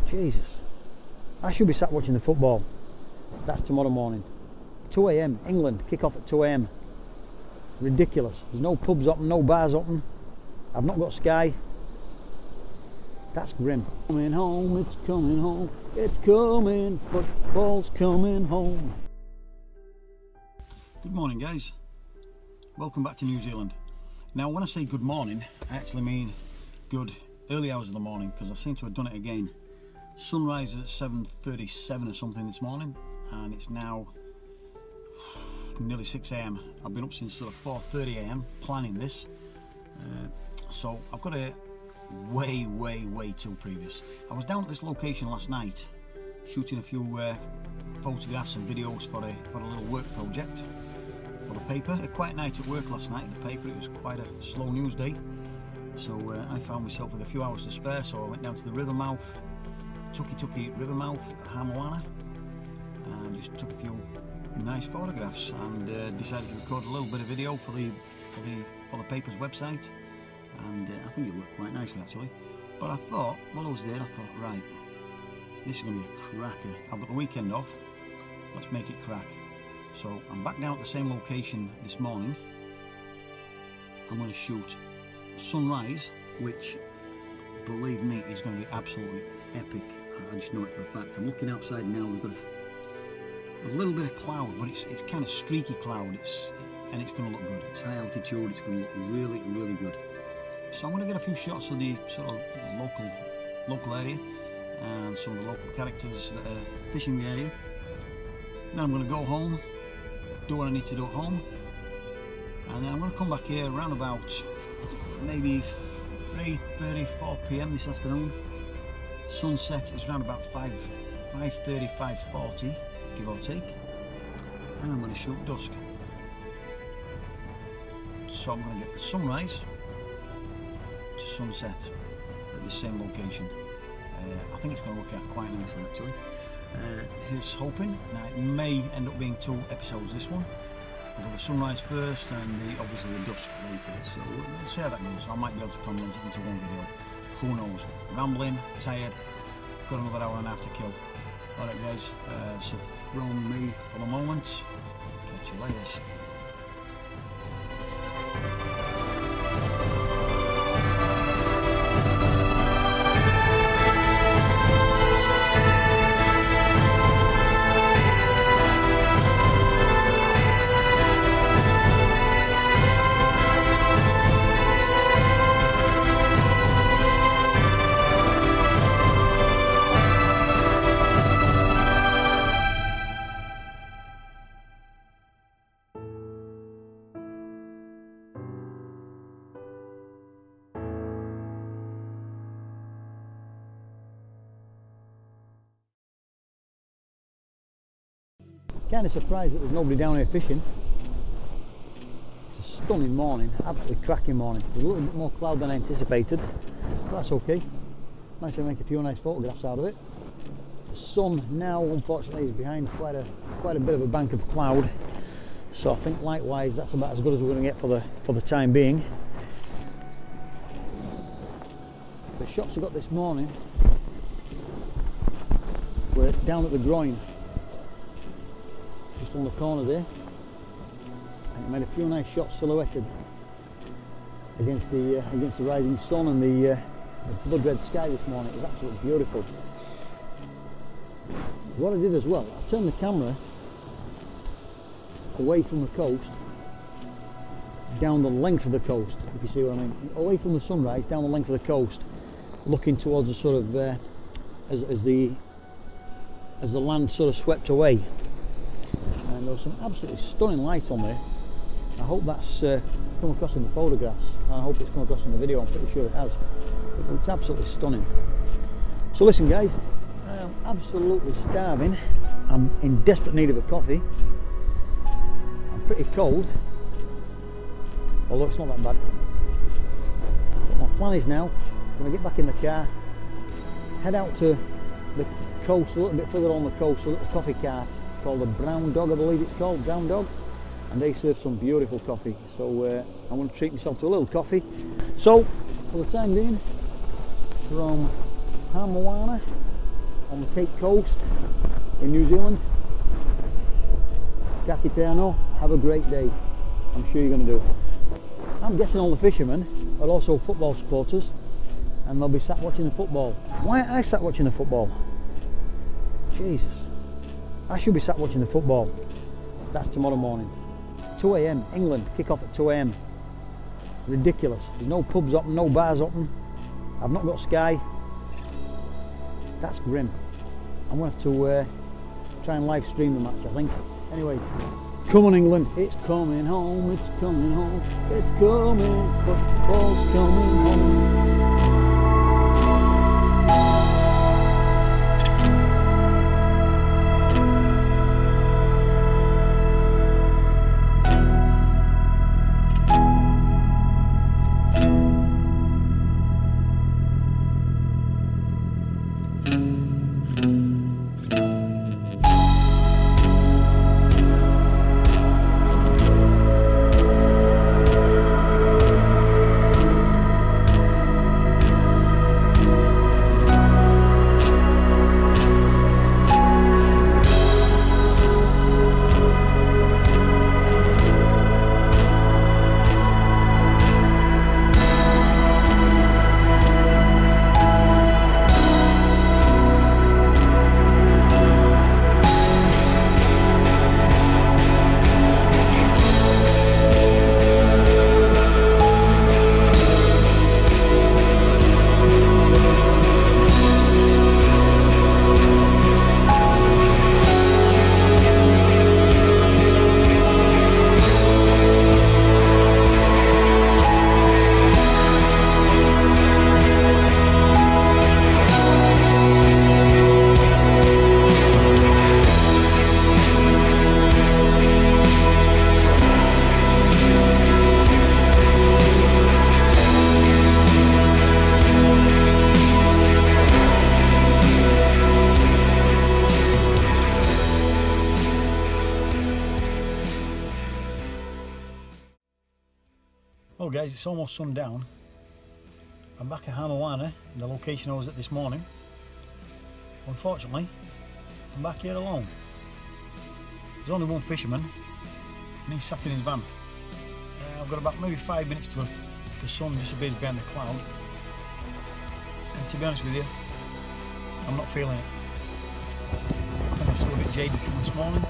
Jesus, I should be sat watching the football. That's tomorrow morning. 2 AM, England, kick off at 2 AM. Ridiculous. There's no pubs open, no bars open. I've not got Sky. That's grim. Coming home, it's coming home, it's coming, football's coming home. Good morning, guys. Welcome back to New Zealand. Now, when I say good morning, I actually mean good early hours of the morning, because I seem to have done it again. Sunrise is at 7:37 or something this morning, and it's now nearly 6 AM. I've been up since sort of 4:30 AM planning this, so I've got a way too previous. I was down at this location last night shooting a few photographs and videos for a little work project for the paper. I had a quiet night at work last night at the paper. It was quite a slow news day, so I found myself with a few hours to spare, so I went down to the river mouth, Tuki river mouth at Hamoana, and just took a few nice photographs and decided to record a little bit of video for the paper's website, and I think it worked quite nicely actually. But I thought, while I was there, I thought, right, this is going to be a cracker. I've got the weekend off, let's make it crack. So I'm back down at the same location this morning. I'm going to shoot sunrise, which, believe me, is going to be absolutely epic. I just know it for a fact. I'm looking outside now. We've got a little bit of cloud, but it's kind of streaky cloud, and it's going to look good. It's high altitude, it's going to look really good. So I'm going to get a few shots of the sort of local area and some of the local characters that are fishing the area. Then I'm going to go home, do what I need to do at home, and then I'm going to come back here around about maybe 3:30, 4 PM this afternoon. Sunset is around about 5:30, 5:40, give or take, and I'm going to shoot dusk. So I'm going to get the sunrise to sunset at the same location. I think it's going to work out quite nicely actually. Here's hoping. Now it may end up being 2 episodes this one. We'll do the sunrise first and obviously the dusk later, so we'll see how that goes. I might be able to condense it into one video, who knows. Rambling, tired, got another hour and a half to kill. Alright guys, so from me for the moment, catch you later. Kind of surprised that there's nobody down here fishing. It's a stunning morning, absolutely cracking morning. There's a little bit more cloud than I anticipated, but that's okay. Managed to make a few nice photographs out of it. The sun now, unfortunately, is behind quite a bit of a bank of cloud, so I think likewise that's about as good as we're going to get for the time being. The shots I got this morning were down at the groin, just on the corner there, and it made a few nice shots silhouetted against the rising sun and the blood red sky this morning. It was absolutely beautiful. What I did as well, I turned the camera away from the coast, down the length of the coast, if you see what I mean, away from the sunrise, down the length of the coast, looking towards the sort of as the land sort of swept away. And there was some absolutely stunning lights on there. I hope that's come across in the photographs. I hope it's come across in the video. I'm pretty sure it has. It looked absolutely stunning. So listen guys, I am absolutely starving. I'm in desperate need of a coffee. I'm pretty cold, although it's not that bad. But my plan is now, I'm going to get back in the car, head out to the coast, a little bit further on the coast, a little coffee cart called the Brown Dog, I believe it's called, Brown Dog, and they serve some beautiful coffee. So I'm going to treat myself to a little coffee. So for the time being, from Hamoana on the Cape Coast in New Zealand. Kakitano, have a great day. I'm sure you're going to do. I'm guessing all the fishermen are also football supporters and they'll be sat watching the football. Why aren't I sat watching the football? Jesus, I should be sat watching the football. That's tomorrow morning. 2 AM, England, kick off at 2 AM. Ridiculous. There's no pubs open, no bars open. I've not got Sky. That's grim. I'm going to have to try and live stream the match, I think. Anyway, come on England, it's coming home, it's coming home, it's coming, football's coming home. Well guys, it's almost sundown. I'm back at Hanawana, the location I was at this morning. Unfortunately, I'm back here alone. There's only one fisherman and he's sat in his van. I've got about maybe 5 minutes till the sun disappears behind the cloud. And to be honest with you, I'm not feeling it. I think I'm still a bit jaded from this morning.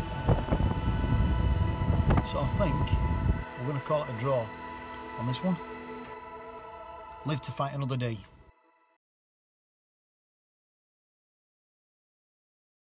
So I think we're going to call it a draw on this one. Live to fight another day.